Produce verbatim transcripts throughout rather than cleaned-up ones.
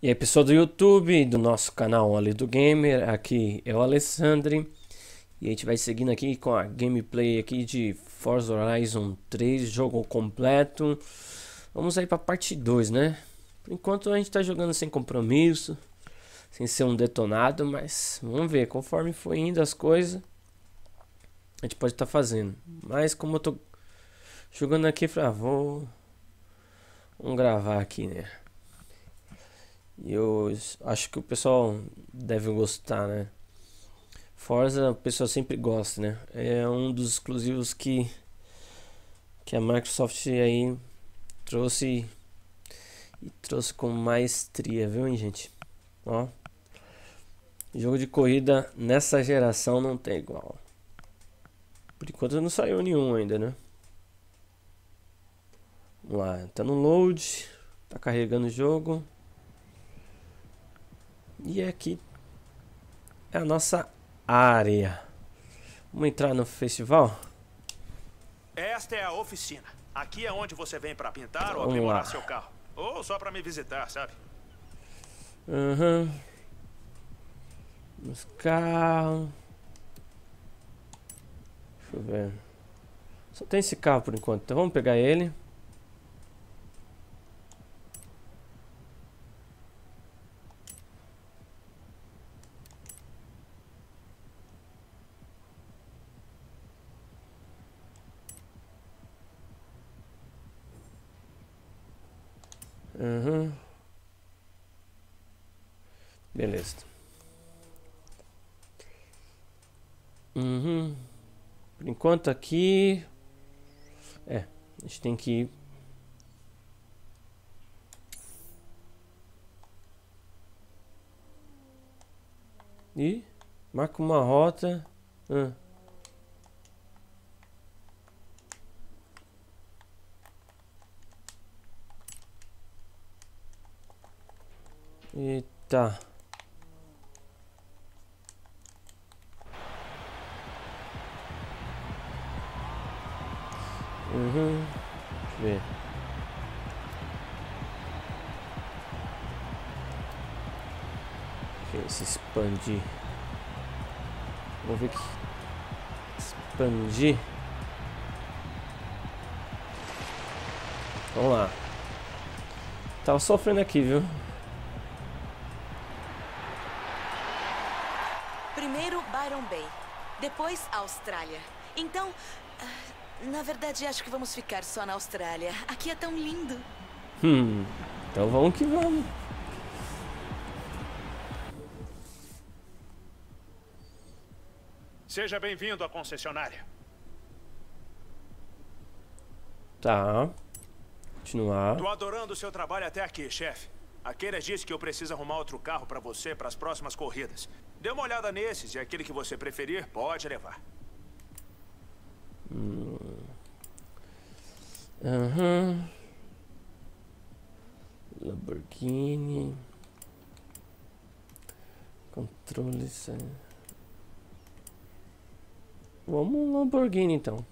E aí, pessoal do YouTube, do nosso canal Ali do Gamer, aqui é o Alessandro. E a gente vai seguindo aqui com a gameplay aqui de Forza Horizon três, jogo completo. Vamos aí para parte dois, né? Por enquanto a gente tá jogando sem compromisso, sem ser um detonado, mas vamos ver, conforme for indo as coisas, a gente pode estar tá fazendo. Mas como eu tô jogando aqui, pra, vou... vamos gravar aqui, né? E eu acho que o pessoal deve gostar, né? Forza, o pessoal sempre gosta, né? É um dos exclusivos que que a Microsoft aí trouxe e trouxe com maestria, viu, hein, gente? Ó, jogo de corrida nessa geração não tem igual. Por enquanto não saiu nenhum ainda, né? Vamos lá, tá no load, tá carregando o jogo. E aqui é a nossa área. Vamos entrar no festival? Esta é a oficina. Aqui é onde você vem para pintar ou Vamos aprimorar lá. seu carro. Ou só para me visitar, sabe? Aham. Uhum. Os carros. Deixa eu ver. Só tem esse carro por enquanto. Então vamos pegar ele. Uhum. Beleza. Uhum. Por enquanto aqui. É, a gente tem que ir. E marca uma rota. Ah. Eita. Uhum. Deixa eu ver. Deixa eu ver se expandir. Vamos ver que expandir. Vamos lá. Tava sofrendo aqui, viu? Primeiro Byron Bay, depois Austrália. Então, ah, na verdade acho que vamos ficar só na Austrália. Aqui é tão lindo. Hum, então vamos que vamos. Seja bem-vindo à concessionária. Tá. Continuar. Tô adorando o seu trabalho até aqui, chefe. A Keira disse que eu preciso arrumar outro carro para você para as próximas corridas. Dê uma olhada nesses e aquele que você preferir pode levar. Hum. Uhum. Lamborghini. Controle. Vamos um Lamborghini então.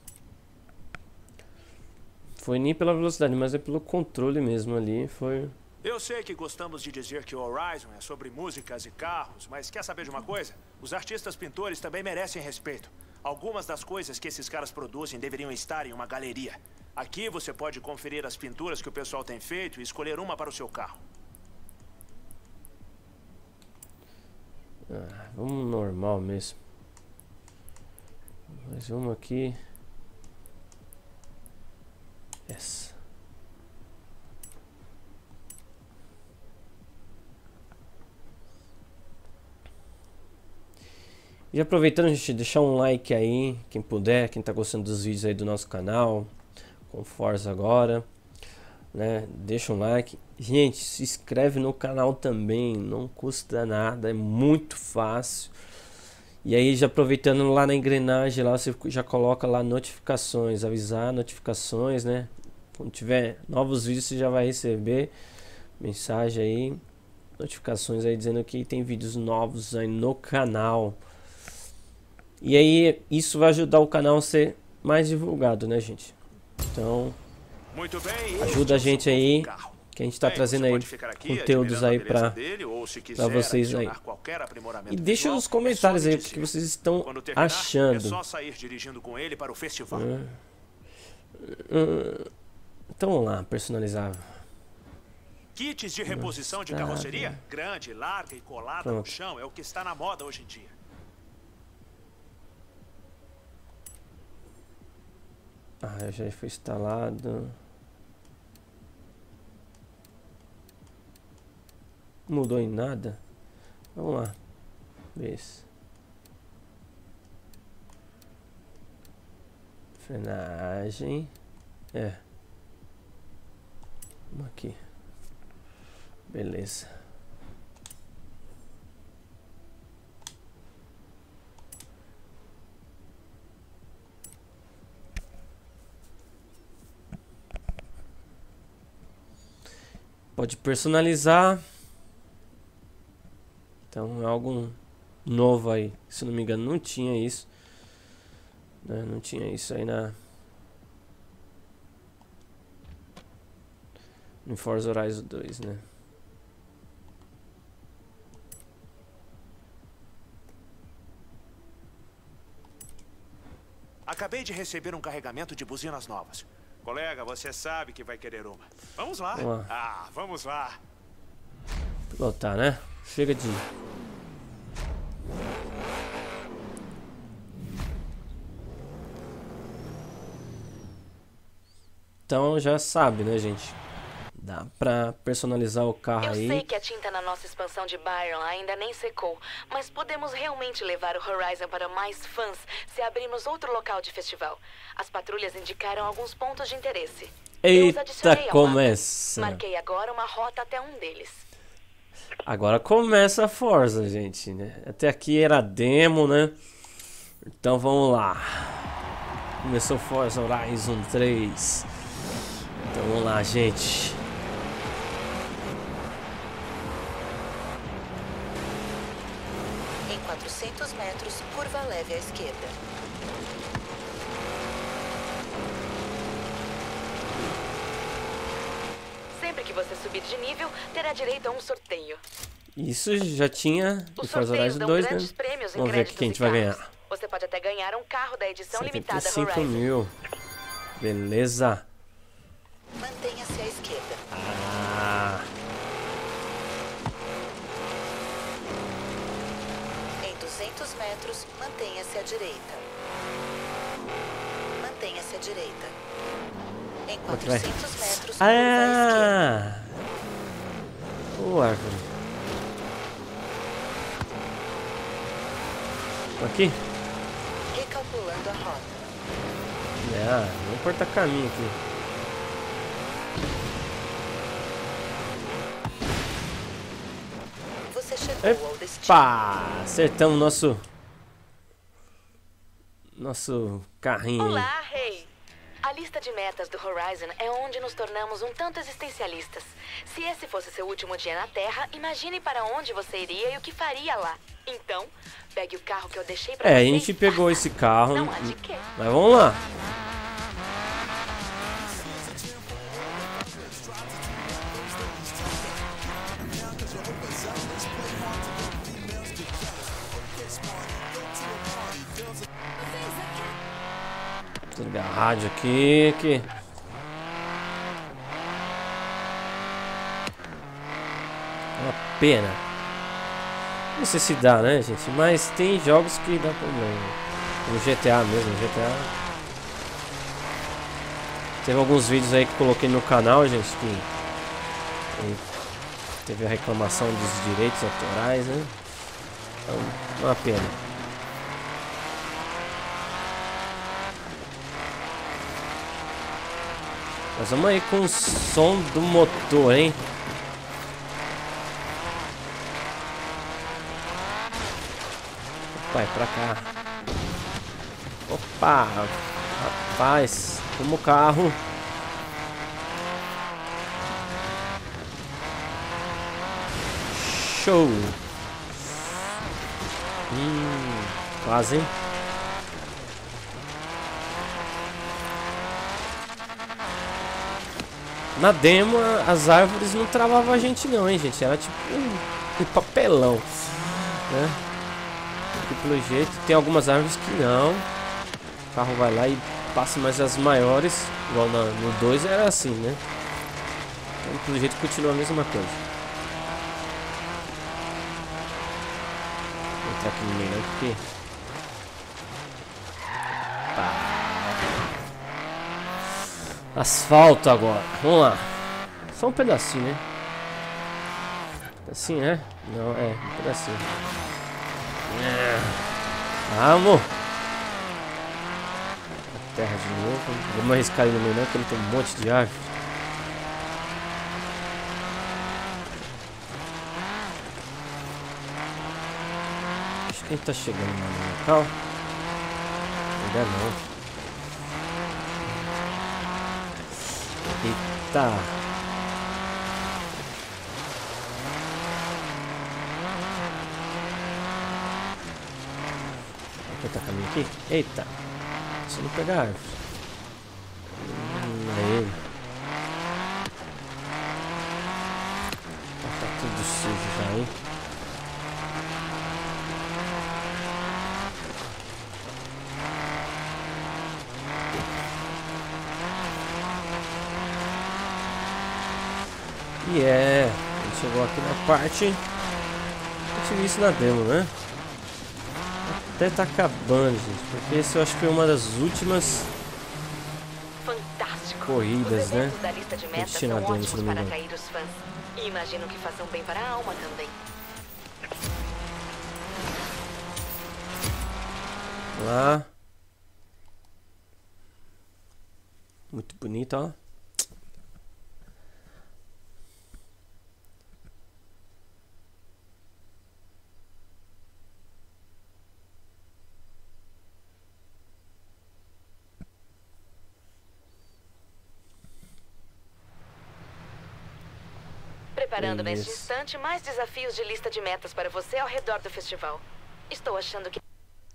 Foi nem pela velocidade, mas é pelo controle mesmo ali. Foi. Eu sei que gostamos de dizer que o Horizon é sobre músicas e carros, mas quer saber de uma coisa? Os artistas pintores também merecem respeito. Algumas das coisas que esses caras produzem deveriam estar em uma galeria. Aqui você pode conferir as pinturas que o pessoal tem feito e escolher uma para o seu carro. Ah, vamos normal mesmo. Mais uma aqui. Essa. E aproveitando, gente, deixar um like aí, quem puder, quem tá gostando dos vídeos aí do nosso canal, com Forza agora, né? Deixa um like. Gente, se inscreve no canal também, não custa nada, é muito fácil. E aí, já aproveitando lá na engrenagem, lá você já coloca lá notificações, avisar notificações, né? Quando tiver novos vídeos, você já vai receber mensagem aí, notificações aí dizendo que tem vídeos novos aí no canal. E aí, isso vai ajudar o canal a ser mais divulgado, né, gente? Então, Muito bem, ajuda a gente aí Que a gente tá Bem, trazendo você aí pode ficar aqui, conteúdos aí admirando a beleza pra, dele, ou, se pra quiser, vocês aí. adicionar qualquer aprimoramento E deixa visual, nos comentários é só me aí o que dizer. vocês estão Quando terminar, achando. é só sair dirigindo com ele para o festival. Hum. Hum. Então vamos lá, personalizar. Kits de reposição de carroceria, grande, larga e colada Pronto. no chão, é o que está na moda hoje em dia. Ah, já foi instalado. Mudou em nada? Vamos lá. Ver se. Frenagem. É. Vamos aqui. Beleza. Pode personalizar. Então é algo novo aí. Se não me engano, não tinha isso. Né? Não tinha isso aí na no Forza Horizon dois, né? Acabei de receber um carregamento de buzinas novas. Colega, você sabe que vai querer uma. Vamos lá. Vamos lá. Ah, vamos lá. Pilotar, né? Chega de... Então já sabe, né, gente? Dá pra personalizar o carro Eu aí. sei que a tinta na nossa expansão de Byron ainda nem secou, mas podemos realmente levar o Horizon para mais fãs se abrirmos outro local de festival. As patrulhas indicaram alguns pontos de interesse. Eu os adicionei Eita, ao mapa. começa. Marquei agora uma rota até um deles. Agora começa a Forza, gente, né? Até aqui era demo, né? Então vamos lá. Começou Forza Horizon três. Então vamos lá, gente. Em quatrocentos metros, curva leve à esquerda. Sempre que você subir de nível, terá direito a um sorteio. Isso já tinha no Os Forza sorteios Horizon dão dois, né? grandes prêmios em Vamos ver o créditos que a gente e vai carros. ganhar. Você pode até ganhar um carro da edição limitada setenta e cinco Horizon. mil. Beleza. Mantenha-se à esquerda. Ah, Em duzentos metros, mantenha-se à direita. Mantenha-se à direita. Em Outro vai. quatrocentos metros, curva à esquerda. ah. Ô, árvore. Aqui? Recalculando a rota. Ah, vamos cortar caminho aqui. Você chegou ao destino. Pá! Acertamos nosso... Nosso carrinho aí. Olá, Rei! A lista de metas do Horizon é onde nos tornamos um tanto existencialistas. Se esse fosse seu último dia na Terra, imagine para onde você iria e o que faria lá. Então, pegue o carro que eu deixei pra É, você. a gente pegou esse carro. Não há de quê. Mas vamos lá. Vou ligar a rádio aqui, aqui. Uma pena. Não sei se dá, né, gente? Mas tem jogos que dá problema. O G T A mesmo, G T A. Teve alguns vídeos aí que coloquei no canal, gente, que teve a reclamação dos direitos autorais, né? Então, uma pena. Nós vamos aí com o som do motor, hein? Vai pra cá. Opa! Rapaz, como o carro. Show! Hum, quase, hein? Na demo, as árvores não travavam a gente não, hein, gente. Era tipo um, um papelão, né? Aqui pelo jeito, tem algumas árvores que não. O carro vai lá e passa, mas as maiores, igual na, no dois, era assim, né? Então, pelo jeito, continua a mesma coisa. Vou entrar aqui no meio, né? Porque... Pá. Asfalto agora. Vamos lá. Só um pedacinho, né? Assim, né? Não, é, um pedacinho. É. Vamos! Terra de novo. Vamos arriscar ali no meio, não, porque ele tem um monte de árvore. Acho que a gente tá chegando no local. Ainda não. Eita! Vou apertar o caminho aqui. Eita! Se não pegar a árvore. Hum, é ele. Tá tudo sujo já, hein? E é, a gente chegou aqui na parte. Eu tive isso na demo, né? Até tá acabando, gente. Porque esse eu acho que foi uma das últimas Fantástico. corridas, Os né? eventos da lista de metas Tinha na são demo, se ótimos não me para engano. atrair os fãs. E imagino que façam bem para a alma também. Lá. Muito bonito, ó. Preparando neste Beleza. instante mais desafios de lista de metas para você ao redor do festival. Estou achando que...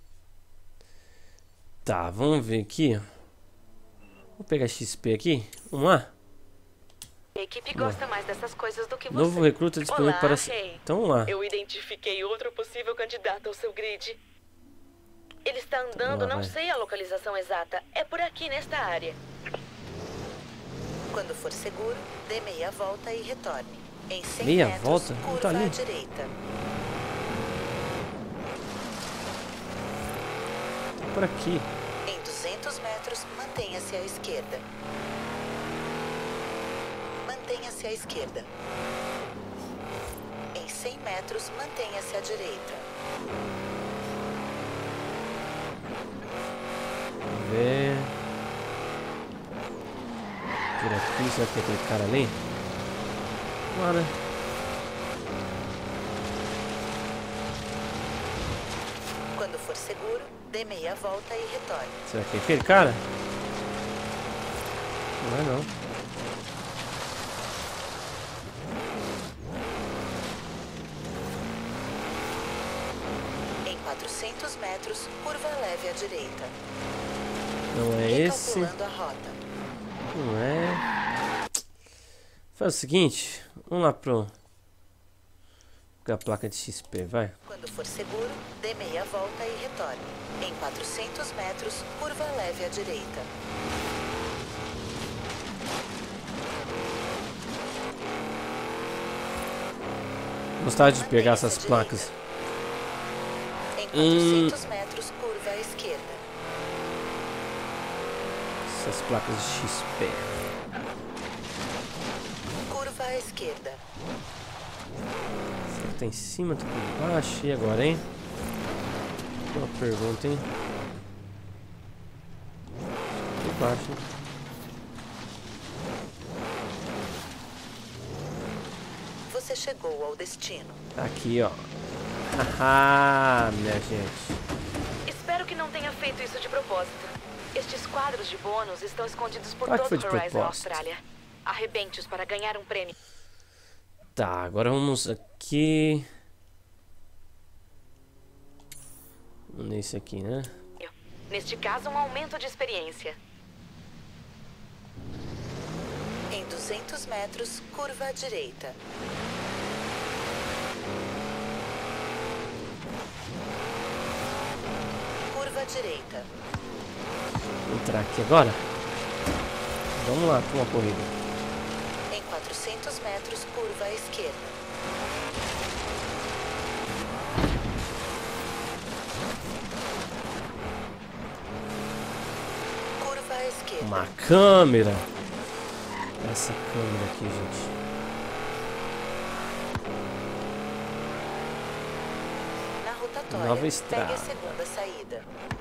Tá, vamos ver aqui. Vou pegar X P aqui. Vamos lá. a equipe gosta mais dessas coisas do que você. Novo recruta disponível Olá, para... Rei. Então vamos lá. Eu identifiquei outro possível candidato ao seu grid. Ele está andando, Lá não vai. sei a localização exata. É por aqui, nesta área. Quando for seguro, dê meia volta e retorne. Em cem Meia metros, volta? Não curva tá ali? à direita. Por aqui. Em duzentos metros, mantenha-se à esquerda. Mantenha-se à esquerda. Em cem metros, mantenha-se à direita. Vamos ver. Por aqui, será que é aquele cara ali? Bora. Quando for seguro, dê meia volta e retorne. Será que é aquele cara? Não é não. Em quatrocentos metros, curva leve à direita. Não é esse. Recalculando a rota. Não é. Faz o seguinte. Vamos lá pro... a placa de X P, vai. Quando for seguro, dê meia volta e retorne. Em quatrocentos metros, curva leve à direita. Gostava de pegar essas placas. Em quatrocentos metros, curva à esquerda. Essas placas de X P. Curva à esquerda. Será que tá em cima, tá por baixo? E agora, hein? Uma pergunta, hein? Por baixo, hein? Você chegou ao destino. Tá aqui, ó. Haha, minha gente. Espero que não tenha feito isso de propósito. Estes quadros de bônus estão escondidos por Claro que foi todo de Horizon propósito. Austrália. Arrebente-os para ganhar um prêmio. Tá, agora vamos aqui. Nesse aqui, né? Neste caso, um aumento de experiência. Em duzentos duzentos metros, curva à direita. Curva à direita. Vou entrar aqui agora. Vamos lá para uma corrida. Em quatrocentos metros, curva à esquerda. Curva à esquerda. Uma câmera. Essa câmera aqui, gente. Na rotatória, Nova estrada. pegue a segunda saída.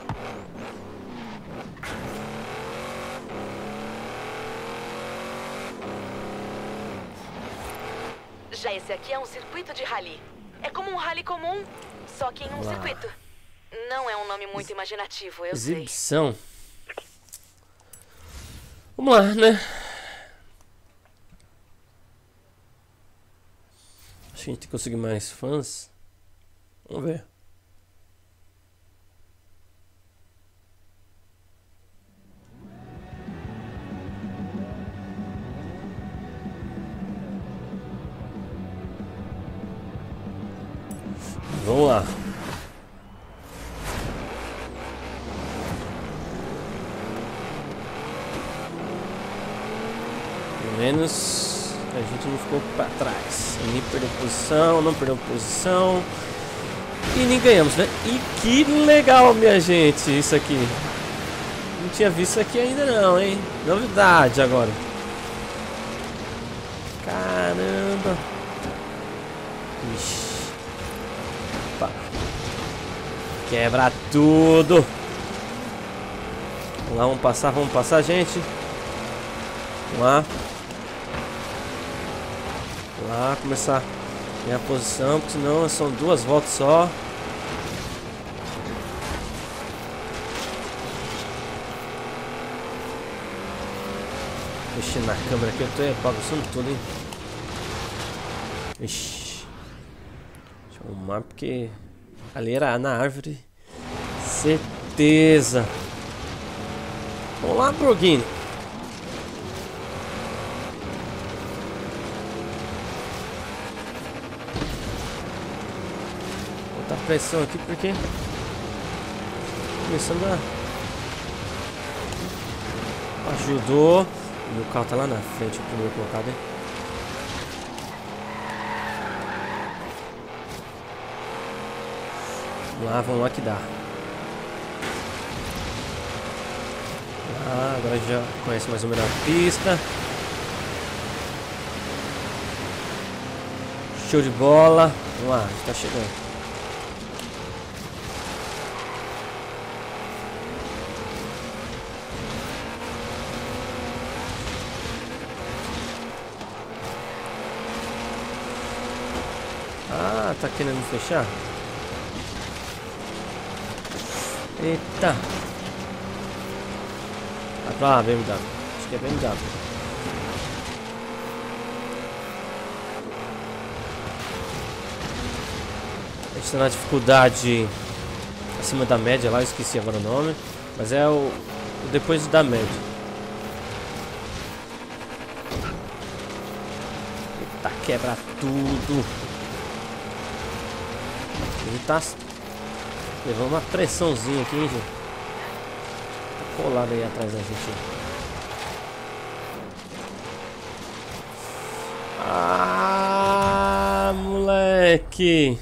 Já esse aqui é um circuito de rally. É como um rally comum, só que em um Uau. circuito. Não é um nome muito imaginativo, eu sei. Exibição. Vamos lá, né? Acho que a gente tem que conseguir mais fãs. Vamos ver. Vamos lá. Pelo menos a gente não ficou para trás. Nem perdeu posição, não perdeu posição. E nem ganhamos, né? E que legal, minha gente, isso aqui. Não tinha visto isso aqui ainda não, hein? Novidade agora. Caramba. Ixi. Opa. Quebra tudo. Vamos lá, vamos passar, vamos passar, gente. Vamos lá. Vamos lá, começar a minha posição, porque senão são duas voltas só. Mexendo na câmera aqui, eu tô bagunçando tudo, hein. Ixi. Deixa eu arrumar, porque ali era na árvore. Certeza. Vamos lá, Borghini. Botar pressão aqui, porque começando a... Ajudou. Meu carro tá lá na frente, o primeiro colocado, hein? Vamos lá, vamos lá que dá. Ah, agora já conhece mais ou menos a pista. Show de bola. Vamos lá, a gente tá chegando. Ah, tá querendo fechar? Eita. Vai pra lá, B M W. Acho que é B M W. A gente tá na dificuldade acima da média lá, eu esqueci agora o nome. Mas é o, o depois da média. Eita, quebra tudo. Ele tá levando uma pressãozinha aqui, hein, gente. Tá colado aí atrás da gente. Ah, moleque.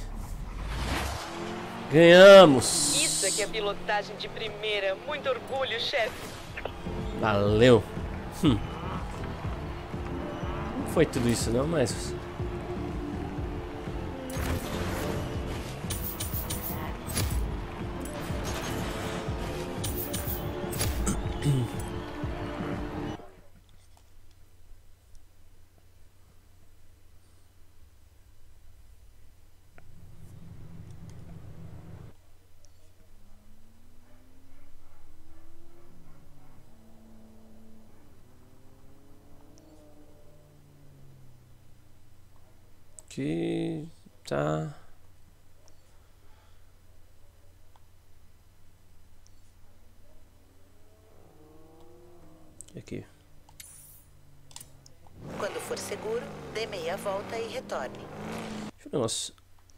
Ganhamos. Isso aqui é pilotagem de primeira. Muito orgulho, chefe. Valeu. Hum. Não foi tudo isso não, mas... Que tá. Aqui. for seguro, dê meia volta e retorne. Deixa eu ver um negócio.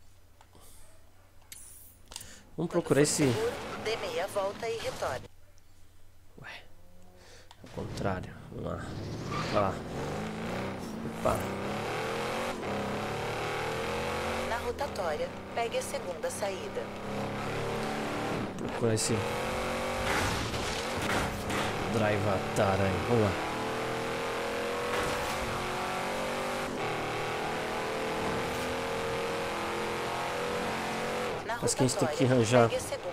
Vamos procurar esse... Seguro, dê meia volta e retorne. Ué, ao contrário. Vamos lá. Vai lá. Opa. Na rotatória, pegue a segunda saída. Vamos procurar esse... Drive Atar aí. Vamos lá. Mas que a gente tem que arranjar.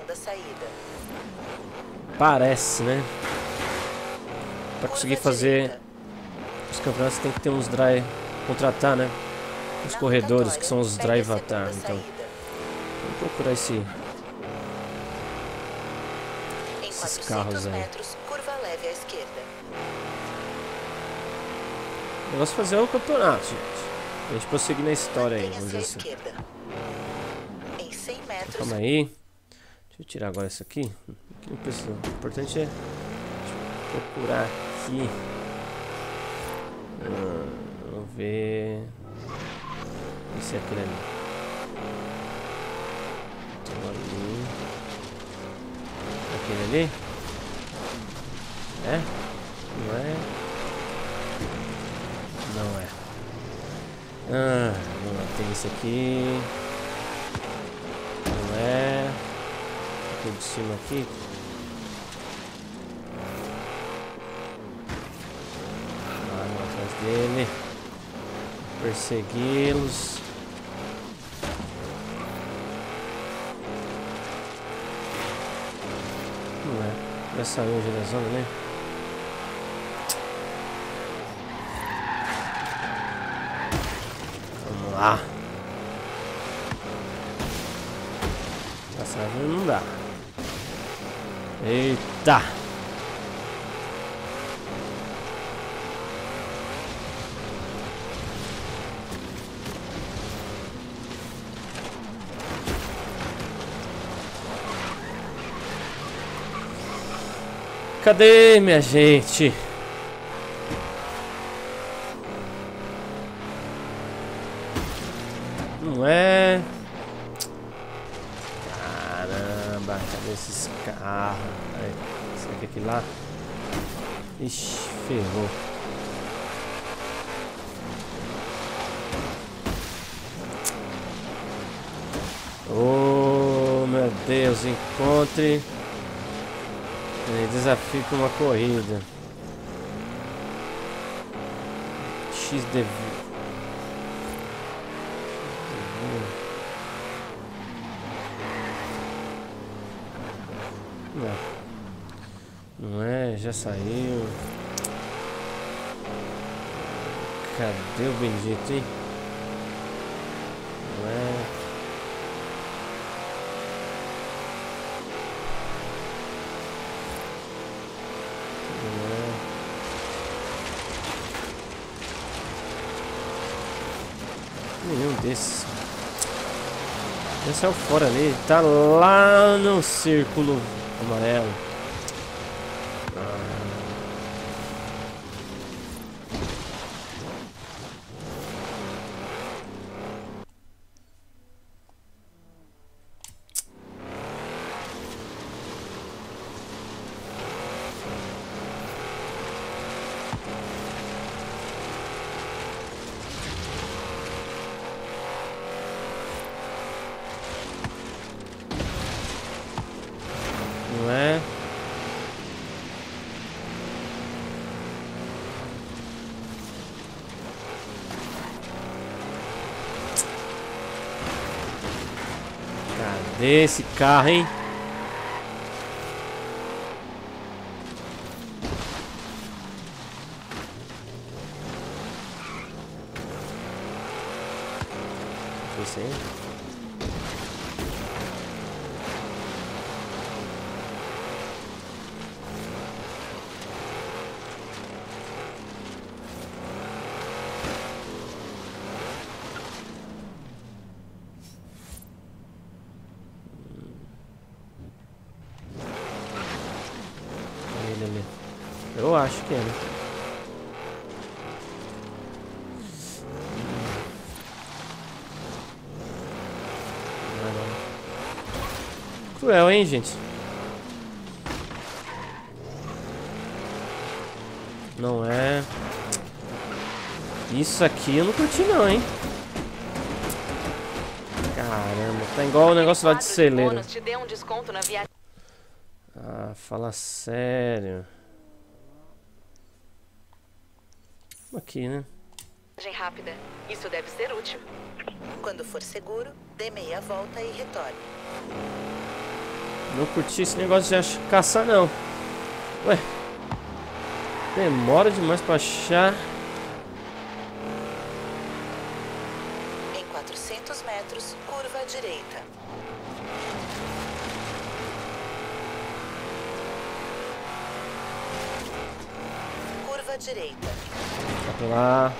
Parece, né? Pra conseguir fazer os campeonatos tem que ter uns drive. Contratar, né? Os corredores que são os drive atar. Então, vamos procurar esse. Esses carros aí. O negócio é fazer o campeonato, gente. A gente prosseguir na história aí, vamos dizer assim. Calma aí. Deixa eu tirar agora isso aqui. Aqui não precisa. O importante é procurar aqui. Hum, vamos ver. Esse é aquele ali. Então ali. Aquele ali? É? Não é? Não é. Ah, vamos lá. Tem esse aqui. É, aqui de cima aqui. Lá atrás dele. Persegui-los. Não é. Já saiu já da zona, né? Vamos lá. Passar não dá. Eita! Cadê, minha gente? Não é? Caramba, cadê esses carros? Aí, será que é aquele lá? Ixi, ferrou. Oh, meu Deus, encontre desafio para uma corrida. X D V. Não. Não é, já saiu. Cadê o bendito, hein? Não é. Nenhum desses. Já saiu fora ali. Tá lá no círculo amarelo. Ah. Não é? Cadê esse carro, hein? Esse aí? Eu acho que é, né? cruel, hein, gente? Não é... Isso aqui eu não curti não, hein? Caramba, tá igual o negócio lá de celeiro. Te dê um desconto na viagem. Ah, fala sério. Aqui, né? Viagem rápida. Isso deve ser útil. Quando for seguro, dê meia volta e retorne. Não curti esse negócio de caçar, não. Ué. Demora demais pra achar. Em quatrocentos metros, curva à direita. Curva à direita. Vai pra lá.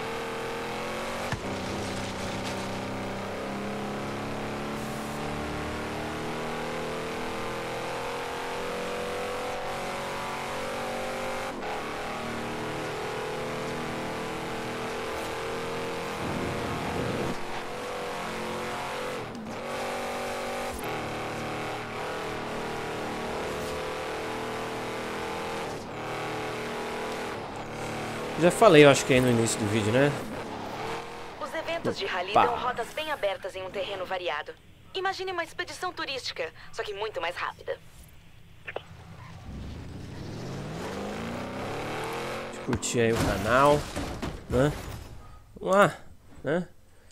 Já falei, eu acho que aí no início do vídeo, né? Os eventos de rally Opa. dão rotas bem abertas em um terreno variado. Imagine uma expedição turística, só que muito mais rápida. Curtir aí o canal, né? Vamos lá, né?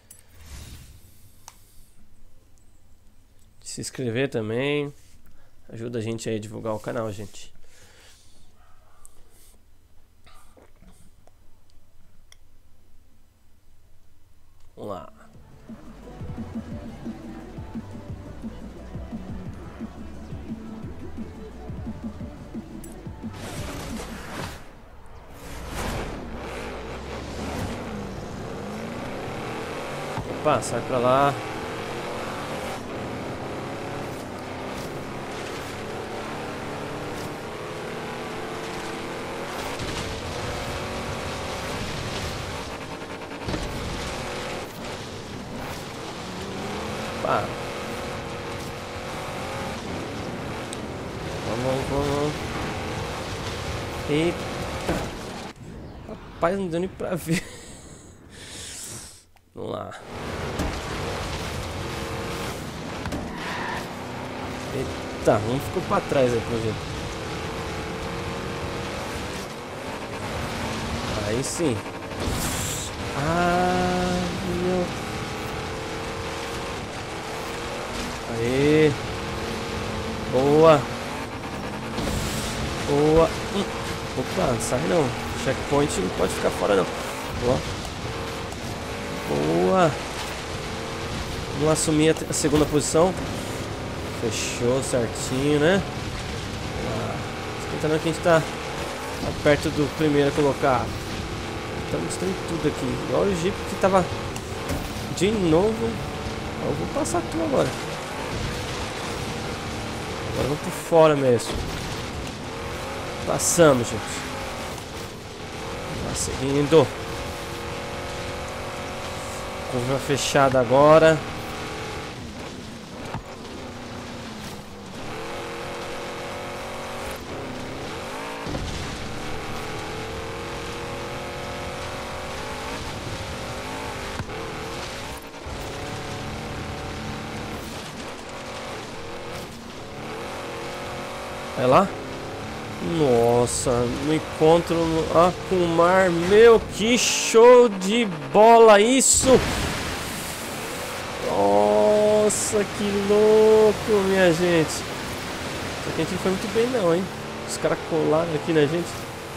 Se inscrever também. Ajuda a gente aí a divulgar o canal, gente. Vamos lá. Opa, sai pra lá. Opa. Vamos, vamos. Eita. Rapaz, não deu nem pra ver. Vamos lá. Eita, um ficou pra trás aí, pro jeito. Aí sim. Ah, meu. Aê. Boa. Boa. Hum. Opa, não sai não. Checkpoint não pode ficar fora não. Boa. Boa. Vamos assumir a segunda posição. Fechou certinho, né? Esquentando que a gente tá perto do primeiro a colocar. Estamos destruindo tudo aqui. Olha o Jeep que tava de novo. Eu vou passar tudo agora. Agora vamos por fora mesmo. Passamos, gente. Tá seguindo. Curva fechada agora. Vai lá. Nossa, no encontro ah, com o mar. Meu, que show de bola isso! Nossa, que louco, minha gente. Isso aqui a gente não foi muito bem não, hein? Os caras colaram aqui na gente.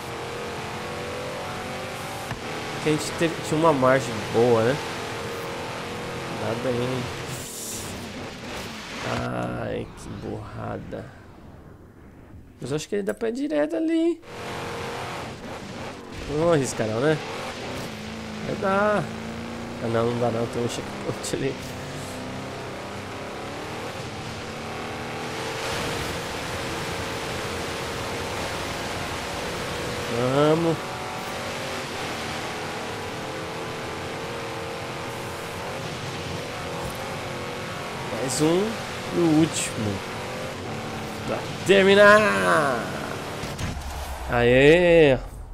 Aqui a gente teve, tinha uma margem boa, né? Nada aí. Ai, que burrada. Mas eu acho que ele dá pra ir direto ali. Não vamos arriscar não, né? Vai dar. Ah não, não dá não, tem um checkpoint ali. Vamos. Mais um e o último. Pra terminar! Aê!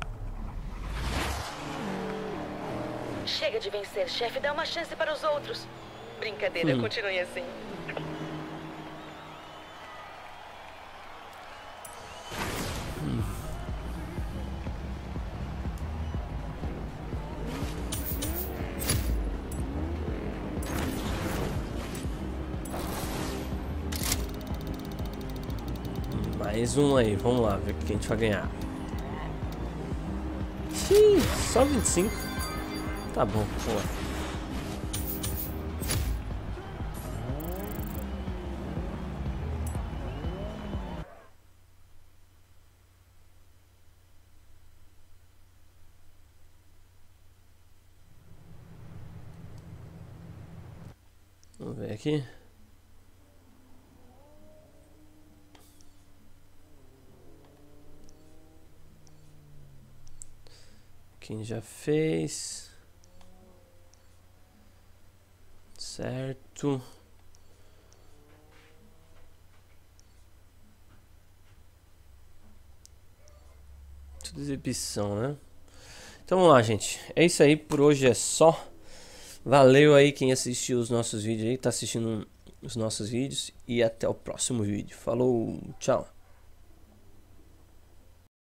Chega de vencer, chefe. Dá uma chance para os outros. Brincadeira, hum. continue assim. Hum. Mais um aí, vamos lá, ver o que a gente vai ganhar. Xiii, só vinte e cinco. Tá bom, pô. Vamos ver aqui. Quem já fez? Certo. Tudo exibição, né? Então vamos lá, gente. É isso aí, por hoje é só. Valeu aí quem assistiu os nossos vídeos aí, tá assistindo os nossos vídeos. E até o próximo vídeo. Falou, tchau.